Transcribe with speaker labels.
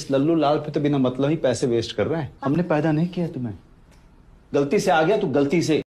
Speaker 1: इस लल्लू लाल पे तो बिना मतलब ही पैसे वेस्ट कर रहे हैं।
Speaker 2: हमने पैदा नहीं किया तुम्हें।
Speaker 1: गलती से आ गया तो गलती से